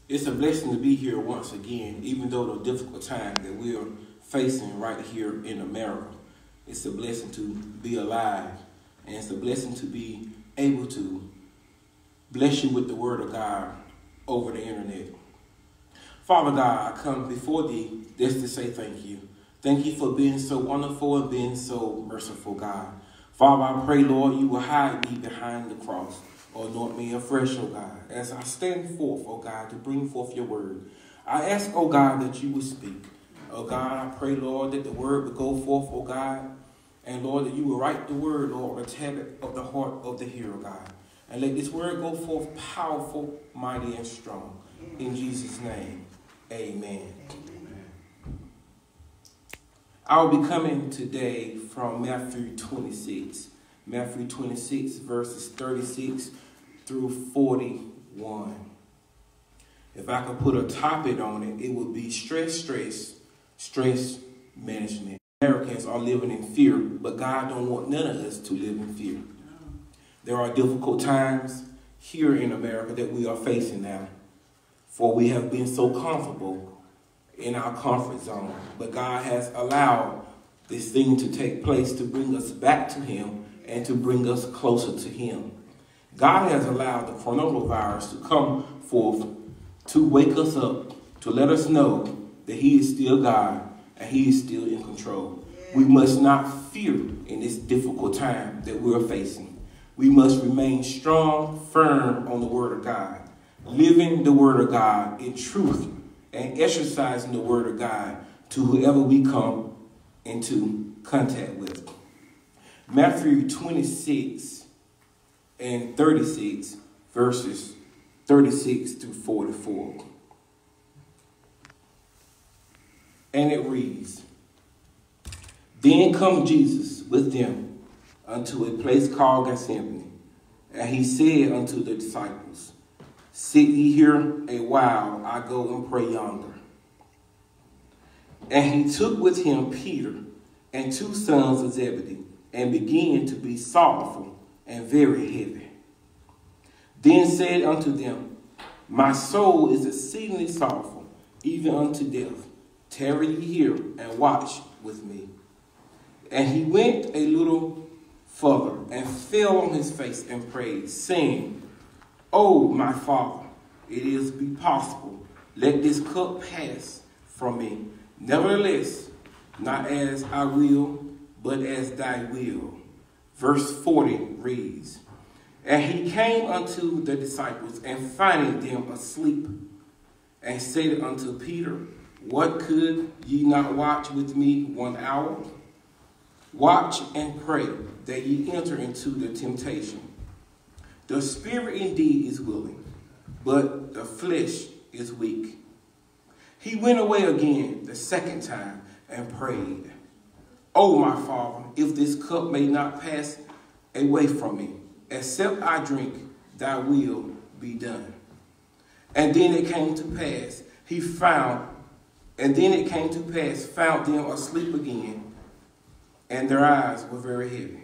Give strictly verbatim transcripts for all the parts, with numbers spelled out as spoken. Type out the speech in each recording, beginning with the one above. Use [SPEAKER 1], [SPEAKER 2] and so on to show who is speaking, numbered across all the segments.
[SPEAKER 1] It's a blessing to be here once again, even though the difficult time that we are facing right here in America. It's a blessing to be alive, and it's a blessing to be able to bless you with the word of God over the internet. Father God, I come before thee just to say thank you. Thank you for being so wonderful and being so merciful, God. Father, I pray, Lord, you will hide me behind the cross, or anoint me afresh, oh God, as I stand forth, oh God, to bring forth your word. I ask, oh God, that you would speak. Oh God, I pray, Lord, that the word would go forth, oh God, and Lord, that you will write the word, Lord, on the tablet of the heart of the hearer, God. And let this word go forth powerful, mighty, and strong. In Jesus' name, amen. I'll be coming today from Matthew twenty-six. Matthew twenty-six, verses thirty-six through forty-one. If I could put a topic on it, it would be stress, stress, stress management. Americans are living in fear, but God don't want none of us to live in fear. There are difficult times here in America that we are facing now, for we have been so comfortable in our comfort zone. But God has allowed this thing to take place to bring us back to him and to bring us closer to him. God has allowed the coronavirus to come forth to wake us up, to let us know that he is still God and he is still in control. We must not fear in this difficult time that we're facing. We must remain strong, firm on the word of God, living the word of God in truth and exercising the word of God to whoever we come into contact with. Matthew twenty-six and thirty-six, verses thirty-six through forty-four. And it reads, Then come Jesus with them unto a place called Gethsemane, and he said unto the disciples, Sit ye here a while, I go and pray yonder. And he took with him Peter and two sons of Zebedee, and began to be sorrowful and very heavy. Then said unto them, My soul is exceedingly sorrowful, even unto death. Tarry ye here and watch with me. And he went a little further and fell on his face and prayed, saying, Oh, my Father, it is be possible, let this cup pass from me. Nevertheless, not as I will, but as thy will. Verse forty reads, And he came unto the disciples, and finding them asleep, and said unto Peter, What, could ye not watch with me one hour? Watch and pray, that ye enter into the temptation. The spirit indeed is willing, but the flesh is weak. He went away again the second time and prayed, O my Father, if this cup may not pass away from me, except I drink, thy will be done. And then it came to pass, he found, and then it came to pass, found them asleep again, and their eyes were very heavy.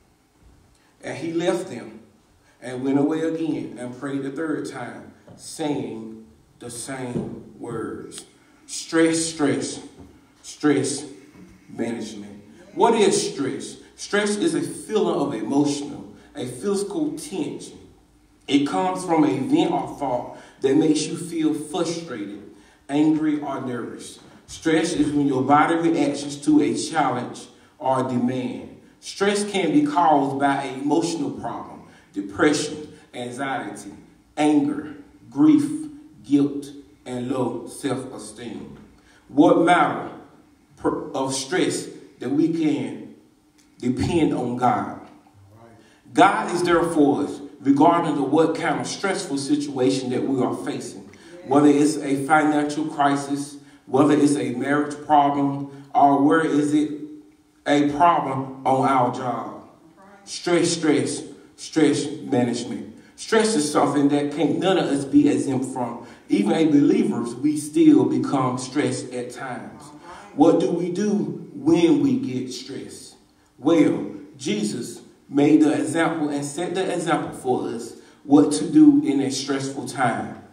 [SPEAKER 1] And he left them and went away again and prayed the third time, saying the same words. Stress, stress, stress management. What is stress? Stress is a feeling of emotional, a physical tension. It comes from an event or thought that makes you feel frustrated, angry, or nervous. Stress is when your body reacts to a challenge or a demand. Stress can be caused by an emotional problem, depression, anxiety, anger, grief, guilt, and low self-esteem. What matter of stress that we can depend on God. God is there for us, regardless of what kind of stressful situation that we are facing. Whether it's a financial crisis, whether it's a marriage problem, or where is it a problem on our job. Stress, stress, stress management. Stress is something that can't none of us be exempt from. Even as believers, we still become stressed at times. What do we do when we get stressed? Well, Jesus made the example and set the example for us what to do in a stressful time.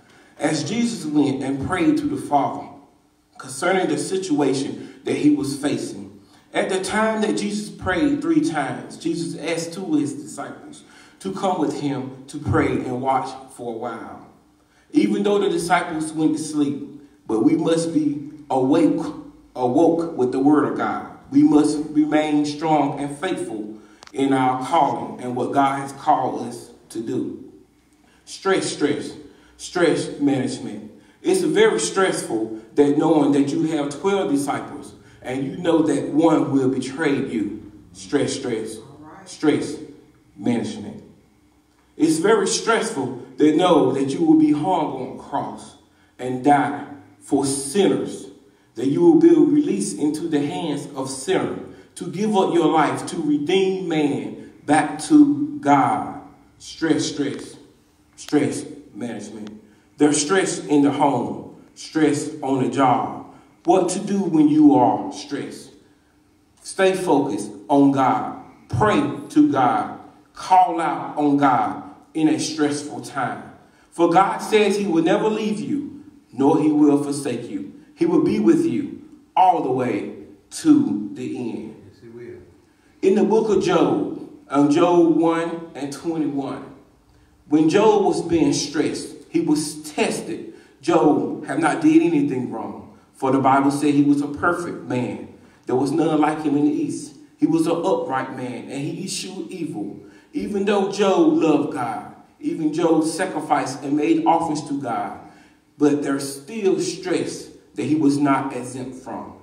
[SPEAKER 1] as Jesus went and prayed to the Father concerning the situation that he was facing. At the time that Jesus prayed three times, Jesus asked two of his disciples to come with him to pray and watch for a while. Even though the disciples went to sleep, but we must be awake, awoke with the word of God. We must remain strong and faithful in our calling and what God has called us to do. Stress, stress, stress management. It's very stressful that knowing that you have twelve disciples and you know that one will betray you. Stress, stress, stress management. It's very stressful to know that you will be hung on a cross and die for sinners, that you will be released into the hands of sinners to give up your life to redeem man back to God. Stress, stress, stress management. There's stress in the home, stress on the job. What to do when you are stressed? Stay focused on God. Pray to God. Call out on God in a stressful time. For God says he will never leave you, nor he will forsake you. He will be with you all the way to the end.
[SPEAKER 2] Yes, he will.
[SPEAKER 1] In the book of Job, um, Job one and twenty-one, when Job was being stressed, he was tested. Job had not did anything wrong, for the Bible said he was a perfect man. There was none like him in the east. He was an upright man, and he eschewed evil. Even though Job loved God, even Job sacrificed and made offerings to God, but there's still stress that he was not exempt from.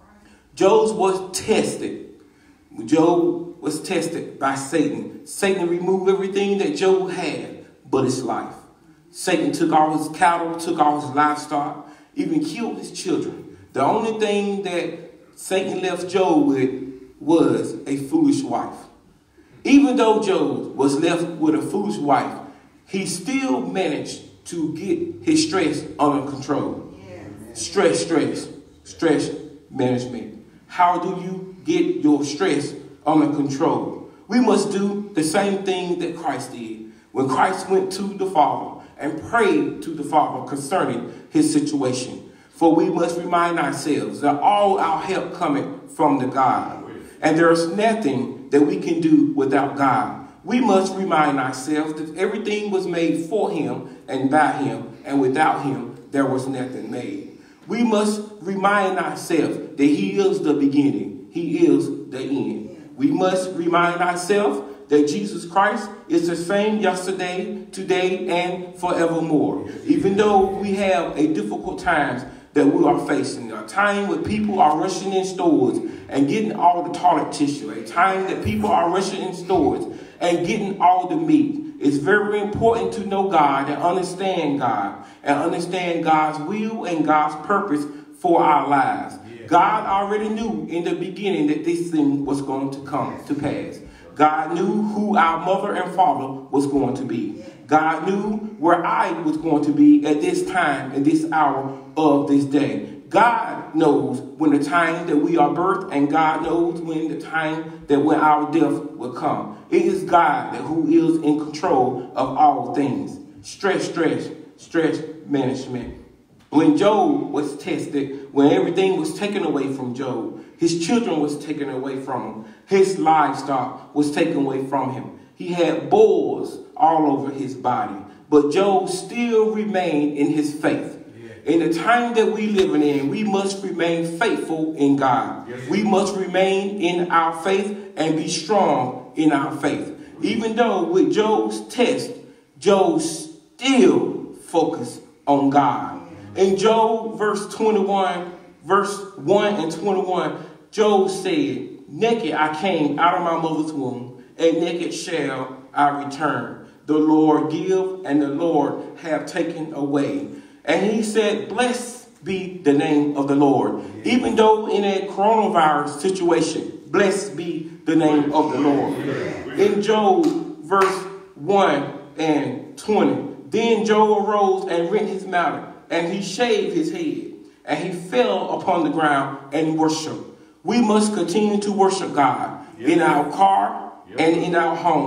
[SPEAKER 1] Job was tested. Job was tested by Satan. Satan removed everything that Job had but his life. Satan took all his cattle, took all his livestock, even killed his children. The only thing that Satan left Job with was a foolish wife. Even though Job was left with a foolish wife, he still managed to get his stress under control. Stress, stress, stress management. How do you get your stress under control? We must do the same thing that Christ did. When Christ went to the Father and prayed to the Father concerning his situation. For we must remind ourselves that all our help cometh from the God. And there is nothing that we can do without God. We must remind ourselves that everything was made for him and by him, and without him there was nothing made. We must remind ourselves that he is the beginning. He is the end. We must remind ourselves that Jesus Christ is the same yesterday, today, and forevermore. Even though we have a difficult times that we are facing, a time when people are rushing in stores and getting all the toilet tissue, a time that people are rushing in stores and getting all the meat. It's very important to know God and understand God and understand God's will and God's purpose for our lives. Yeah. God already knew in the beginning that this thing was going to come to pass. God knew who our mother and father was going to be. God knew where I was going to be at this time and this hour of this day. God knows when the time that we are birthed, and God knows when the time that when our death will come. It is God that who is in control of all things. Stress, stress, stress management. When Job was tested, when everything was taken away from Job, his children was taken away from him, his livestock was taken away from him. He had boils all over his body, but Job still remained in his faith. In the time that we living in, we must remain faithful in God. Yes. We must remain in our faith and be strong in our faith. Even though with Job's test, Job still focused on God. In Job verse twenty-one, verse one and twenty-one, Job said, "Naked I came out of my mother's womb, and naked shall I return. The Lord give, and the Lord have taken away." And he said, "Blessed be the name of the Lord." Even though in a coronavirus situation, blessed be the name of the Lord. In Job verse one and twenty, then Job arose and rent his mantle, and he shaved his head, and he fell upon the ground and worshiped. We must continue to worship God in our car and in our home.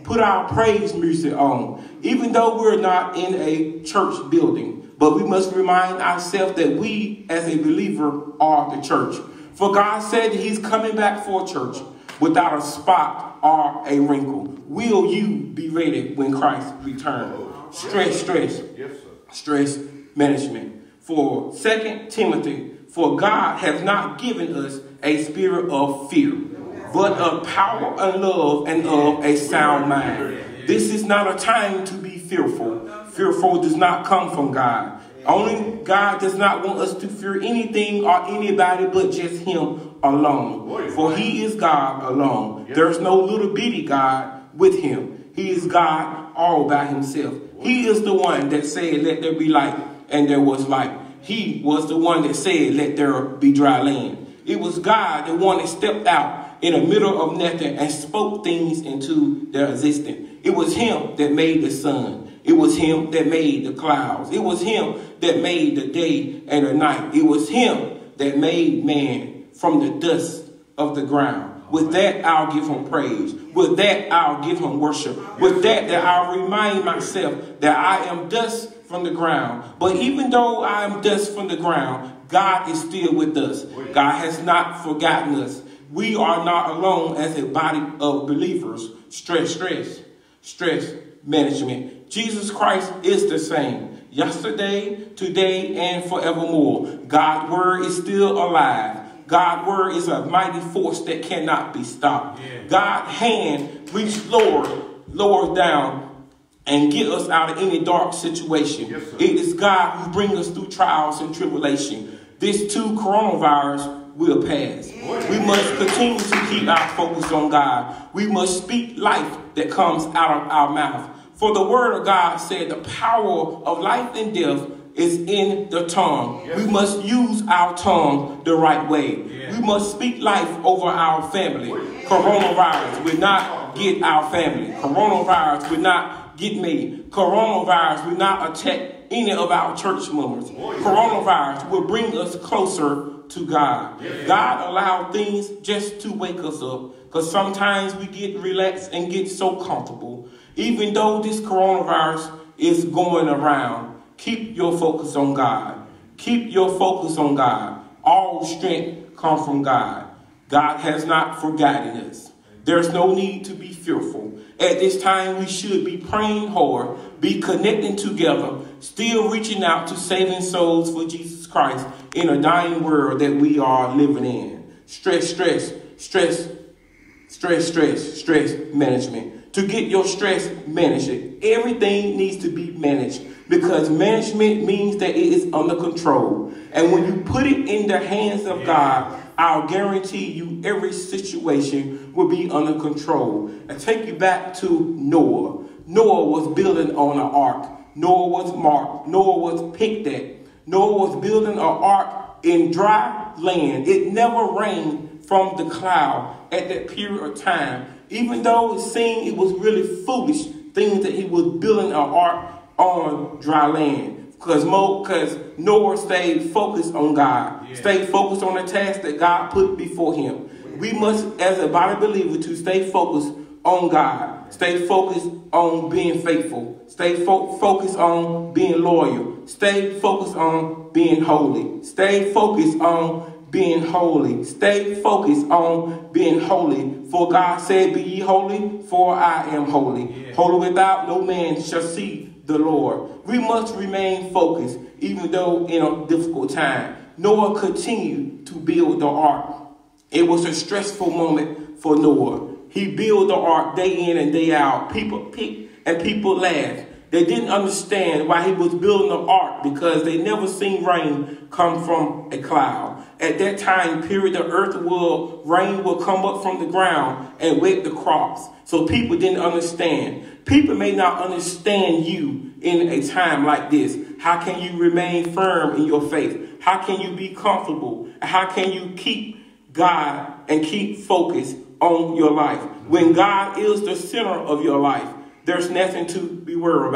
[SPEAKER 1] put our praise music on, even though we're not in a church building. But we must remind ourselves that we, as a believer, are the church. For God said he's coming back for a church without a spot or a wrinkle. Will you be ready when Christ returns? Stress, stress, stress management. For Second Timothy, for God has not given us a spirit of fear, but of power and love and of a sound mind. This is not a time to be fearful. Fearful does not come from God. Only God does not want us to fear anything or anybody but just him alone. For he is God alone. There's no little bitty God with him. He is God all by himself. He is the one that said, let there be light, and there was light. He was the one that said, let there be dry land. It was God, the one that stepped out in the middle of nothing and spoke things into their existence. It was him that made the sun. It was him that made the clouds. It was him that made the day and the night. It was him that made man from the dust of the ground. With that, I'll give him praise. With that, I'll give him worship. With that, that I'll remind myself that I am dust from the ground. But even though I am dust from the ground, God is still with us. God has not forgotten us. We are not alone as a body of believers. Stress, stress, stress management. Jesus Christ is the same. Yesterday, today, and forevermore. God's word is still alive. God's word is a mighty force that cannot be stopped. Yeah. God's hand reach lower, lower down, and get us out of any dark situation. Yes, it is God who brings us through trials and tribulation. This too, coronavirus will pass. Yeah. We must continue to keep our focus on God. We must speak life that comes out of our mouth. For the word of God said the power of life and death is in the tongue. Yes. We must use our tongue the right way. Yeah. We must speak life over our family. Yeah. Coronavirus will not get our family. Coronavirus will not get me. Coronavirus will not attack any of our church members. Yeah. Coronavirus will bring us closer to God. Yeah. God allowed things just to wake us up, because sometimes we get relaxed and get so comfortable. Even though this coronavirus is going around, keep your focus on God. Keep your focus on God. All strength comes from God. God has not forgotten us. There's no need to be fearful. At this time, we should be praying hard, be connecting together, still reaching out to saving souls for Jesus Christ in a dying world that we are living in. Stress, stress, stress, stress, stress, stress management. To get your stress managed, everything needs to be managed, because management means that it is under control. And when you put it in the hands of God, I'll guarantee you every situation will be under control. And take you back to Noah. Noah was building on an ark. Noah was marked. Noah was picked at. Noah was building an ark in dry land. It never rained from the cloud at that period of time. Even though it seemed it was really foolish things that he was building an ark on dry land. Because because Noah stayed focused on God. Yeah. Stayed focused on the task that God put before him. We must, as a body believer, to stay focused on God. Stay focused on being faithful. Stay fo focused on being loyal. Stay focused on being holy. Stay focused on being holy. Stay focused on being holy. For God said, be ye holy, for I am holy. Yeah. Holy without no man shall see the Lord. We must remain focused, even though in a difficult time. Noah continued to build the ark. It was a stressful moment for Noah. He built the ark day in and day out. People picked and people laughed. They didn't understand why he was building the ark, because they never seen rain come from a cloud. At that time period, the earth will, rain will come up from the ground and wet the crops. So people didn't understand. People may not understand you in a time like this. How can you remain firm in your faith? How can you be comfortable? How can you keep God and keep focused on your life? When God is the center of your life, there's nothing to be worried about.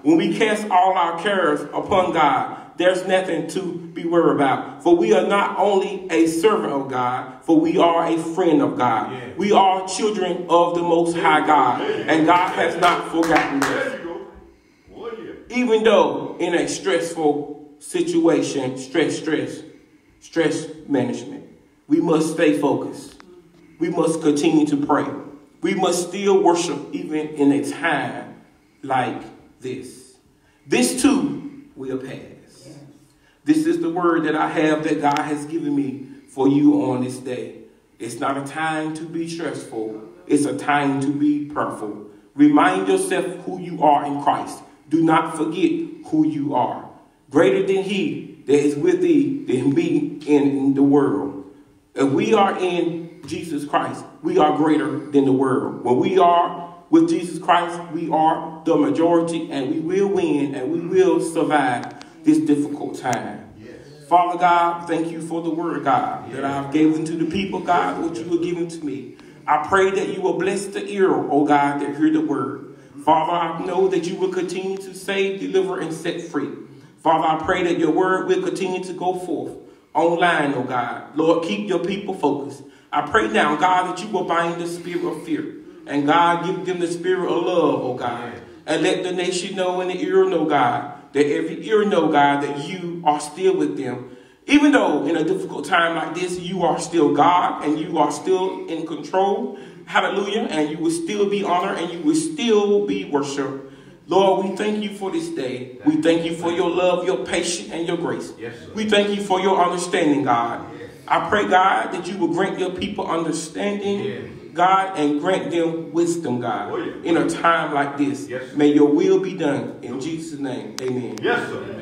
[SPEAKER 1] When we cast all our cares upon God, there's nothing to be worried about. For we are not only a servant of God, for we are a friend of God. Yeah. We are children of the Most High God, and God has not forgotten us. Oh, yeah. Even though in a stressful situation, stress, stress, stress management, we must stay focused. We must continue to pray. We must still worship even in a time like this. This too will pass. This is the word that I have that God has given me for you on this day. It's not a time to be stressful. It's a time to be prayerful. Remind yourself who you are in Christ. Do not forget who you are. Greater than he that is with thee than me in the world. If we are in Jesus Christ, we are greater than the world. When we are with Jesus Christ, we are the majority, and we will win, and we will survive this difficult time. Yes. Father God, thank you for the word, God, yes, that I've given to the people, God, what you have given to me. I pray that you will bless the ear, oh God, that hear the word. Father, I know that you will continue to save, deliver, and set free. Father, I pray that your word will continue to go forth online, oh God. Lord, keep your people focused. I pray now, God, that you will bind the spirit of fear. And God, give them the spirit of love, oh God. And let the nation know and the ear know, God, that every ear know, God, that you are still with them. Even though in a difficult time like this, you are still God and you are still in control. Hallelujah. And you will still be honored and you will still be worshiped. Lord, we thank you for this day. We thank you for your love, your patience, and your grace. Yes, we thank you for your understanding, God. Yes. I pray, God, that you will grant your people understanding, yes, God, and grant them wisdom, God, oh, yeah, in a time like this. Yes, may your will be done. In Jesus' name, amen. Yes, sir.